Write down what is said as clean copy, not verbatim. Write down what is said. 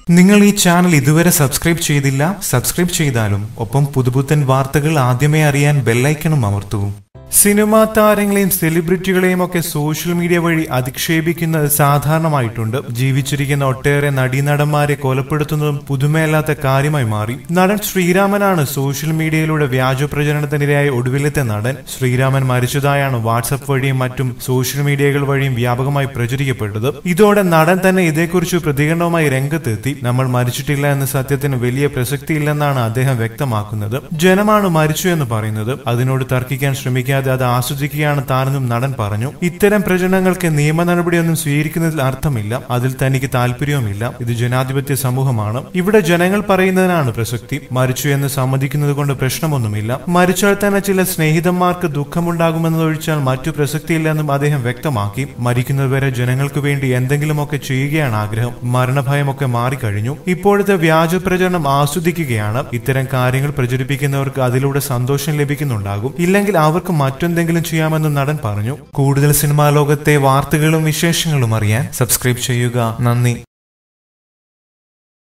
നിങ്ങൾ ഈ ചാനൽ ഇതുവരെ സബ്സ്ക്രൈബ് ചെയ്തില്ല, സബ്സ്ക്രൈബ് ചെയ്താലും ഒപ്പം പുതുപുത്തൻ വാർത്തകൾ ആദ്യമേ അറിയാൻ ബെല്ലൈക്കണും അമർത്തൂ. സിനിമാ താരങ്ങളെയും സെലിബ്രിറ്റികളെയും ഒക്കെ സോഷ്യൽ മീഡിയ വഴി അധിക്ഷേപിക്കുന്നത് സാധാരണമായിട്ടുണ്ട്. ജീവിച്ചിരിക്കുന്ന ഒട്ടേറെ നടീനടന്മാരെ കൊലപ്പെടുത്തുന്നതും പുതുമയല്ലാത്ത കാര്യമായി മാറി. നടൻ ശ്രീരാമനാണ് സോഷ്യൽ മീഡിയയിലൂടെ വ്യാജ പ്രചരണത്തിനിരയായ ഒടുവിലത്തെ നടൻ. ശ്രീരാമൻ മരിച്ചതായാണ് വാട്സ്ആപ്പ് വഴിയും മറ്റും സോഷ്യൽ മീഡിയകൾ വഴിയും വ്യാപകമായി പ്രചരിക്കപ്പെട്ടത്. ഇതോടെ നടൻ തന്നെ ഇതേക്കുറിച്ച് പ്രതികരണവുമായി രംഗത്തെത്തി. നമ്മൾ മരിച്ചിട്ടില്ല എന്ന സത്യത്തിന് വലിയ പ്രസക്തിയില്ലെന്നാണ് അദ്ദേഹം വ്യക്തമാക്കുന്നത്. ജനമാണ് മരിച്ചു എന്ന് പറയുന്നത്. അതിനോട് തർക്കിക്കാൻ ശ്രമിക്കാതെ അത് ആസ്വദിക്കുകയാണ് താനെന്നും നടൻ പറഞ്ഞു. ഇത്തരം പ്രചരണങ്ങൾക്ക് നിയമ നടപടിയൊന്നും സ്വീകരിക്കുന്നതിൽ അർത്ഥമില്ല. അതിൽ തനിക്ക് താല്പര്യവുമില്ല. ഇത് ജനാധിപത്യ സമൂഹമാണ്. ഇവിടെ ജനങ്ങൾ പറയുന്നതിനാണ് പ്രസക്തി. മരിച്ചു എന്ന് സമ്മതിക്കുന്നത് കൊണ്ട് പ്രശ്നമൊന്നുമില്ല. മരിച്ചാൽ തന്നെ ചില സ്നേഹിതന്മാർക്ക് ദുഃഖമുണ്ടാകുമെന്നതൊഴിച്ചാൽ മറ്റു പ്രസക്തിയില്ലെന്നും അദ്ദേഹം വ്യക്തമാക്കി. മരിക്കുന്നതുവരെ ജനങ്ങൾക്ക് വേണ്ടി എന്തെങ്കിലുമൊക്കെ ചെയ്യുകയാണ് ആഗ്രഹം. മരണഭയമൊക്കെ മാറിക്കഴിഞ്ഞു. ഇപ്പോഴത്തെ വ്യാജ പ്രചരണം ആസ്വദിക്കുകയാണ്. ഇത്തരം കാര്യങ്ങൾ പ്രചരിപ്പിക്കുന്നവർക്ക് അതിലൂടെ സന്തോഷം ലഭിക്കുന്നുണ്ടാകും. ഇല്ലെങ്കിൽ അവർക്ക് മറ്റെന്തെങ്കിലും ചെയ്യാമെന്ന് നടൻ പറഞ്ഞു. കൂടുതൽ സിനിമാ ലോകത്തെ വാർത്തകളും വിശേഷങ്ങളും അറിയാൻ സബ്സ്ക്രൈബ് ചെയ്യുക. നന്ദി.